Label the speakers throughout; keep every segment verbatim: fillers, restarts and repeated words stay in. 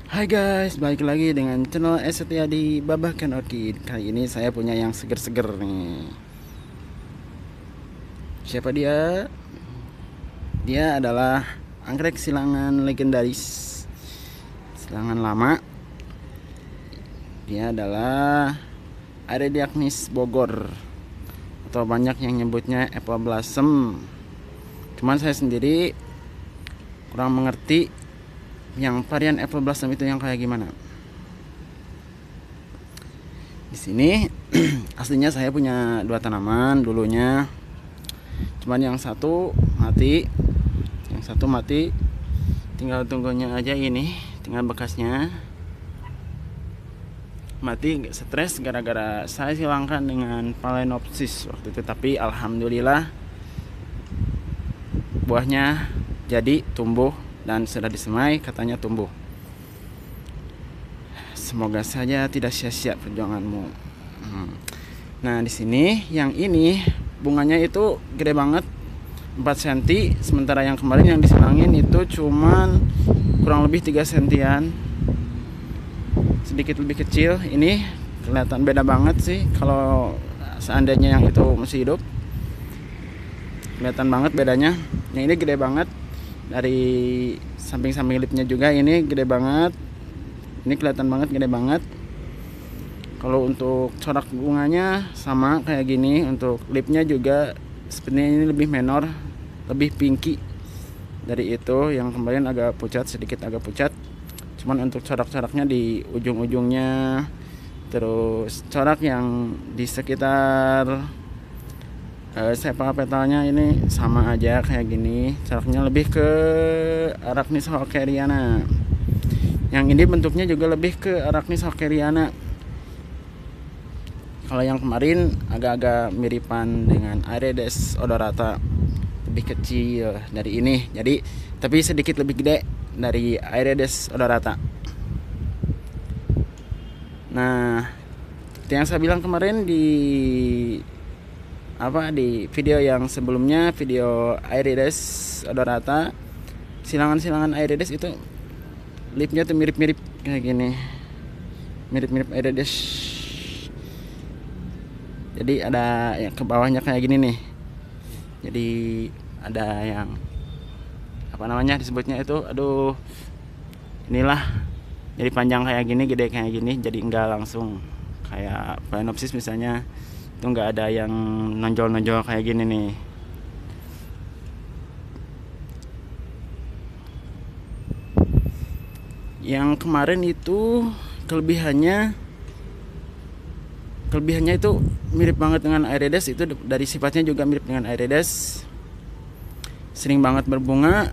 Speaker 1: Hai guys, balik lagi dengan channel Setia di Babakan Orchid. Kali ini saya punya yang seger-seger nih. Siapa dia? Dia adalah anggrek silangan legendaris, silangan lama. Dia adalah Arediacnis Bogor, atau banyak yang nyebutnya Apple Blossom. Cuman saya sendiri kurang mengerti yang varian Apple Blossom itu yang kayak gimana. Di sini aslinya saya punya dua tanaman dulunya. Cuman yang satu mati, yang satu mati. Tinggal tunggunya aja ini, tinggal bekasnya. Mati stres gara-gara saya silangkan dengan Phalaenopsis waktu itu, tapi alhamdulillah buahnya jadi tumbuh dan sudah disemai, katanya tumbuh. Semoga saja tidak sia-sia perjuanganmu. Hmm. Nah, di sini yang ini bunganya itu gede banget, empat sentimeter, sementara yang kemarin yang disilangin itu cuman kurang lebih tiga sentian. Sedikit lebih kecil. Ini kelihatan beda banget sih kalau seandainya yang itu masih hidup. Kelihatan banget bedanya. Yang ini gede banget. Dari samping-samping lipnya juga ini gede banget. Ini kelihatan banget gede banget. Kalau untuk corak bunganya sama kayak gini. Untuk lipnya juga sepertinya ini lebih menor, lebih pinky dari itu. Yang kemarin agak pucat, sedikit agak pucat. Cuman untuk corak-coraknya di ujung-ujungnya, terus corak yang di sekitar uh, sepal petalnya ini sama aja kayak gini. Coraknya lebih ke Arachnis hawkeriana. Yang ini bentuknya juga lebih ke Arachnis hawkeriana. Kalau yang kemarin agak-agak miripan dengan Aerides odorata, lebih kecil dari ini. Jadi tapi sedikit lebih gede dari Aerides odorata. Nah, yang saya bilang kemarin di apa di video yang sebelumnya, video Aerides odorata, silangan-silangan Aerides itu lipnya tuh mirip-mirip kayak gini, mirip-mirip Aerides. Jadi ada yang ke bawahnya kayak gini nih. Jadi ada yang apa namanya disebutnya itu, aduh, inilah, jadi panjang kayak gini, gede kayak gini. Jadi enggak langsung kayak Phalaenopsis misalnya, itu enggak ada yang nonjol-nonjol kayak gini nih. Yang kemarin itu kelebihannya kelebihannya itu mirip banget dengan Aerides. Itu dari sifatnya juga mirip dengan Aerides. Sering banget berbunga,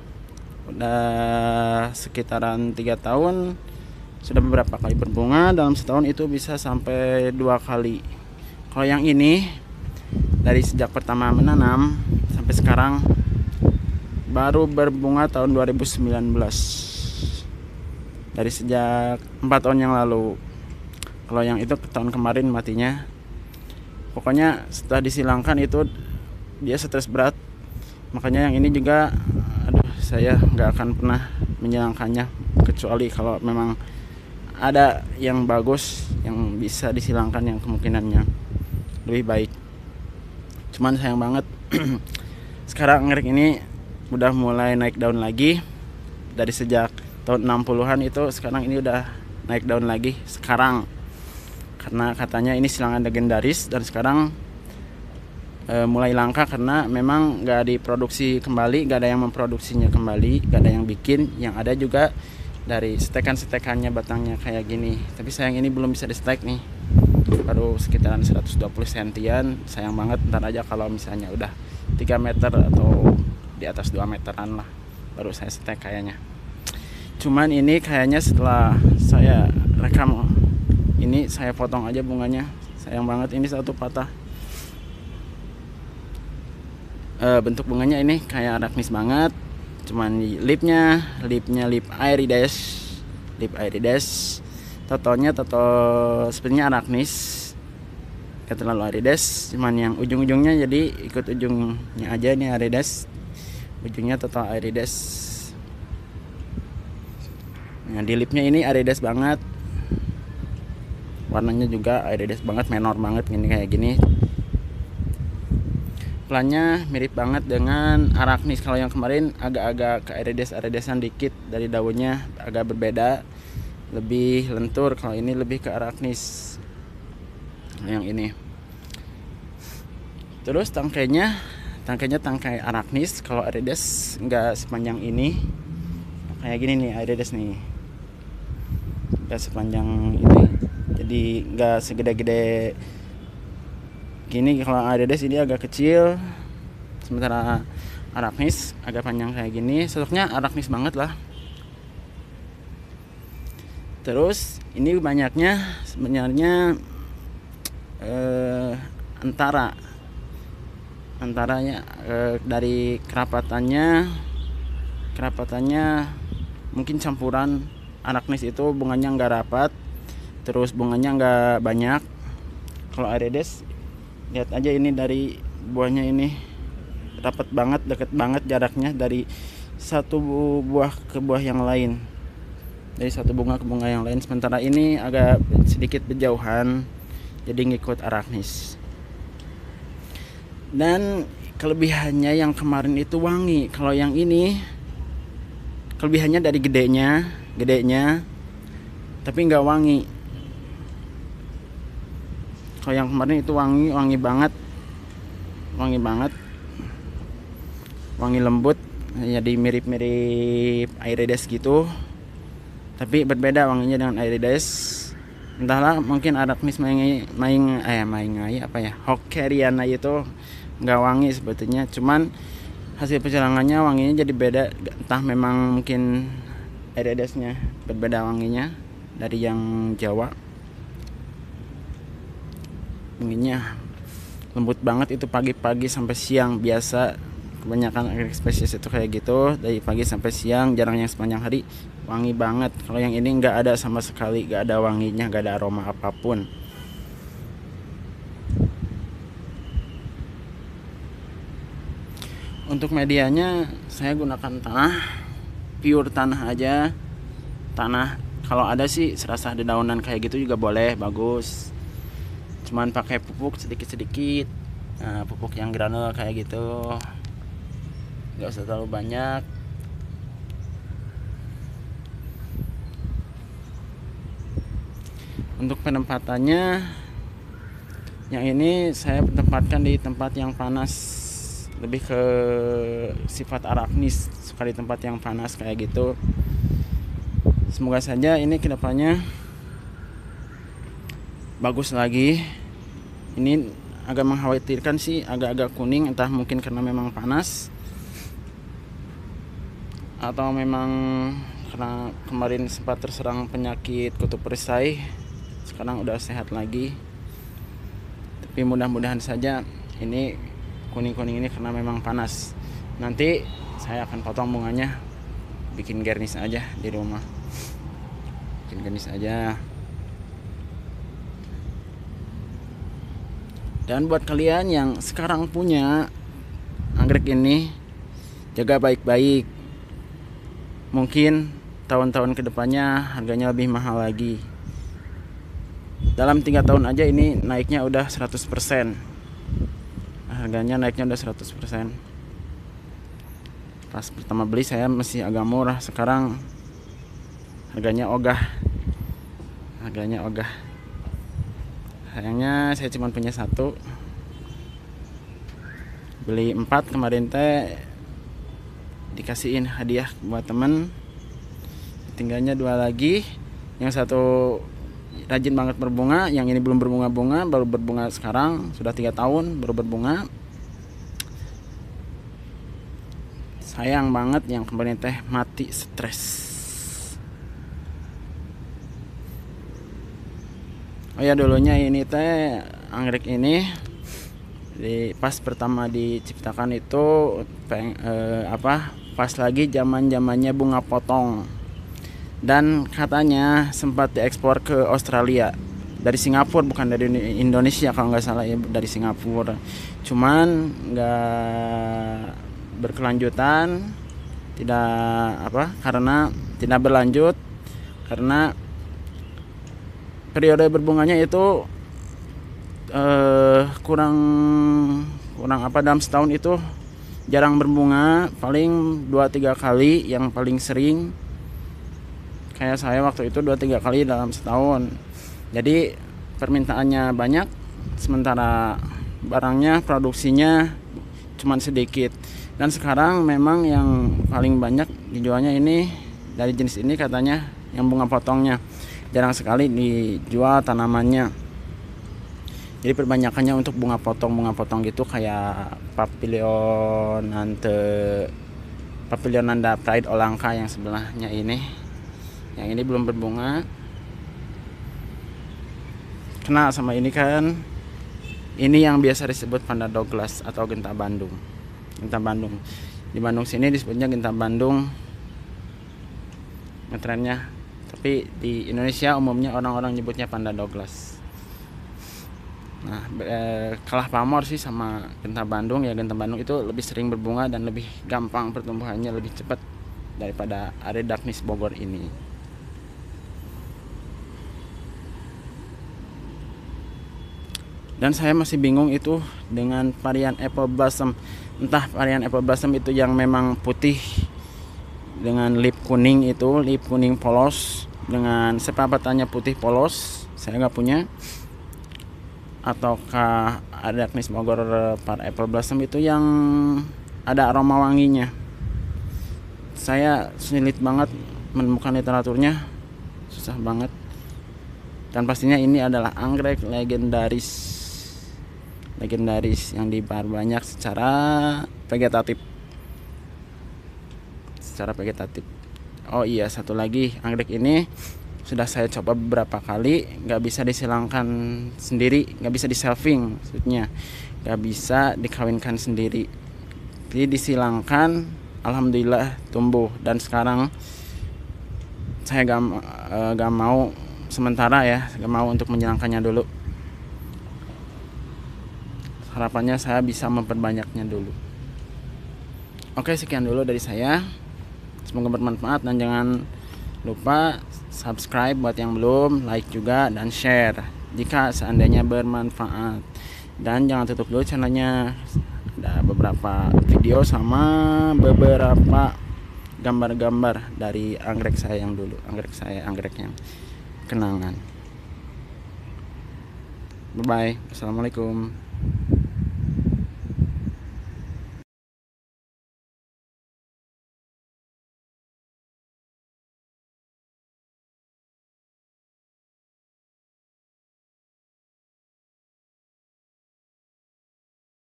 Speaker 1: udah sekitaran tiga tahun, sudah beberapa kali berbunga. Dalam setahun itu bisa sampai dua kali. Kalau yang ini dari sejak pertama menanam sampai sekarang baru berbunga tahun dua ribu sembilan belas, dari sejak empat tahun yang lalu. Kalau yang itu tahun kemarin matinya. Pokoknya setelah disilangkan itu dia stres berat. Makanya yang ini juga, aduh, saya nggak akan pernah menyilangkannya, kecuali kalau memang ada yang bagus yang bisa disilangkan, yang kemungkinannya lebih baik. Cuman sayang banget sekarang anggrek ini udah mulai naik daun lagi. Dari sejak tahun enam puluhan itu, sekarang ini udah naik daun lagi sekarang, karena katanya ini silangan legendaris. Dan sekarang e, mulai langka karena memang gak diproduksi kembali, gak ada yang memproduksinya kembali, gak ada yang bikin. Yang ada juga dari stekan-stekannya batangnya kayak gini. Tapi sayang ini belum bisa di stek nih, baru sekitaran seratus dua puluh sentian. Sayang banget, ntar aja kalau misalnya udah tiga meter atau di atas dua meteran lah, baru saya stek kayaknya. Cuman ini kayaknya setelah saya rekam ini, saya potong aja bunganya. Sayang banget, ini satu patah. E, bentuk bunganya ini kayak Arachnis banget. Cuman lipnya, lipnya lip Aerides, lip Aerides. Totonya toto sebenarnya Arachnis, gak terlalu Aerides. Cuman yang ujung-ujungnya jadi ikut ujungnya aja, ini Aerides. Ujungnya toto Aerides. Nah, di lipnya ini Aerides banget, warnanya juga Aerides banget, menor banget gini kayak gini. Plannya mirip banget dengan Arachnis. Kalau yang kemarin agak-agak ke Aerides Aeridesan dikit dari daunnya, agak berbeda, lebih lentur. Kalau ini lebih ke Arachnis yang ini. Terus tangkainya tangkainya tangkai Arachnis. Kalau Aerides nggak sepanjang ini, kayak gini nih Aerides nih, nggak sepanjang ini, jadi nggak segede-gede gini. Kalau Aerides ini agak kecil, sementara Arachnis agak panjang kayak gini. Sosoknya Arachnis banget lah. Terus ini banyaknya sebenarnya eh, antara antaranya eh, dari kerapatannya kerapatannya mungkin campuran. Arachnis itu bunganya nggak rapat, terus bunganya nggak banyak. Kalau Aerides, lihat aja ini dari buahnya ini rapat banget, deket banget jaraknya dari satu buah ke buah yang lain, dari satu bunga ke bunga yang lain. Sementara ini agak sedikit berjauhan, jadi ngikut Arachnis. Dan kelebihannya yang kemarin itu wangi. Kalau yang ini kelebihannya dari gedenya, gedenya, tapi nggak wangi. Kalau yang kemarin itu wangi, wangi banget, wangi banget, wangi lembut, jadi mirip-mirip Aerides gitu. Tapi berbeda wanginya dengan Aerides. Entahlah, mungkin Arachnis maing maing eh maing apa ya, Hockeriana itu nggak wangi sebetulnya. Cuman hasil pencelangannya wanginya jadi beda. Entah memang mungkin Aeridesnya berbeda wanginya dari yang Jawa. Wanginya lembut banget, itu pagi-pagi sampai siang. Biasa kebanyakan anggrek spesies itu kayak gitu, dari pagi sampai siang, jarang yang sepanjang hari. Wangi banget. Kalau yang ini nggak ada sama sekali, nggak ada wanginya, nggak ada aroma apapun. Untuk medianya saya gunakan tanah, pure tanah aja. Tanah kalau ada sih serasa dedaunan kayak gitu juga boleh, bagus. Cuman pakai pupuk sedikit-sedikit, nah, pupuk yang granul kayak gitu, nggak usah terlalu banyak. Untuk penempatannya, yang ini saya tempatkan di tempat yang panas, lebih ke sifat Arachnis, suka di tempat yang panas kayak gitu. Semoga saja ini kedepannya bagus lagi. Ini agak mengkhawatirkan sih, agak-agak kuning, entah mungkin karena memang panas atau memang karena kemarin sempat terserang penyakit kutu perisai, sekarang udah sehat lagi. Tapi mudah-mudahan saja ini kuning-kuning ini karena memang panas. Nanti saya akan potong bunganya, bikin garnish aja di rumah, bikin garnish aja. Dan buat kalian yang sekarang punya anggrek ini, jaga baik-baik. Mungkin tahun-tahun kedepannya harganya lebih mahal lagi. Dalam tiga tahun aja ini naiknya udah seratus persen. Harganya naiknya udah seratus persen. Pas pertama beli saya masih agak murah, sekarang harganya ogah. Harganya ogah. Sayangnya saya cuma punya satu. Beli empat kemarin teh, dikasihin hadiah buat temen. Tinggalnya dua lagi. Yang satu rajin banget berbunga, yang ini belum berbunga-bunga, baru berbunga sekarang, sudah tiga tahun baru berbunga. Sayang banget yang kemarin teh mati stres. Oh ya, dulunya ini teh anggrek ini di pas pertama diciptakan itu peng, eh, apa pas lagi zaman-zamannya bunga potong, dan katanya sempat diekspor ke Australia dari Singapura, bukan dari Indonesia kalau nggak salah ya, dari Singapura. Cuman nggak berkelanjutan, tidak apa karena tidak berlanjut karena periode berbunganya itu eh, kurang kurang apa dalam setahun itu jarang berbunga, paling dua tiga kali yang paling sering. Kayak saya waktu itu dua tiga kali dalam setahun. Jadi permintaannya banyak, sementara barangnya produksinya cuman sedikit. Dan sekarang memang yang paling banyak dijualnya ini dari jenis ini katanya yang bunga potongnya. Jarang sekali dijual tanamannya. Jadi perbanyakannya untuk bunga potong bunga potong gitu kayak Papilionante Papilionanda Pride Olangka yang sebelahnya ini. Yang ini belum berbunga. Kena sama ini kan. Ini yang biasa disebut Vanda Douglas atau genta Bandung. Genta Bandung. Di Bandung sini disebutnya genta Bandung. Ngetrennya. Tapi di Indonesia umumnya orang-orang nyebutnya Vanda Douglas. Nah, eh, kalah pamor sih sama genta Bandung ya. Genta Bandung itu lebih sering berbunga dan lebih gampang pertumbuhannya, lebih cepat daripada Aredacnys Bogor ini. Dan saya masih bingung itu dengan varian Apple Blossom. Entah varian Apple Blossom itu yang memang putih dengan lip kuning itu, lip kuning polos dengan sepapatannya putih polos, saya nggak punya. Ataukah Aredacnys Bogor par Apple Blossom itu yang ada aroma wanginya. Saya sulit banget menemukan literaturnya, susah banget. Dan pastinya ini adalah anggrek legendaris legendaris yang diperbanyak secara vegetatif secara vegetatif. Oh iya, satu lagi, anggrek ini sudah saya coba beberapa kali, nggak bisa disilangkan sendiri, nggak bisa diselving, maksudnya nggak bisa dikawinkan sendiri. Jadi disilangkan, alhamdulillah tumbuh. Dan sekarang saya gak, gak mau sementara ya, gak mau untuk menyilangkannya dulu. Harapannya saya bisa memperbanyaknya dulu. Oke, sekian dulu dari saya. Semoga bermanfaat dan jangan lupa subscribe buat yang belum, like juga dan share jika seandainya bermanfaat. Dan jangan tutup dulu channelnya. Ada beberapa video sama beberapa gambar-gambar dari anggrek saya yang dulu, anggrek saya, anggrek yang kenangan. Bye bye. Assalamualaikum.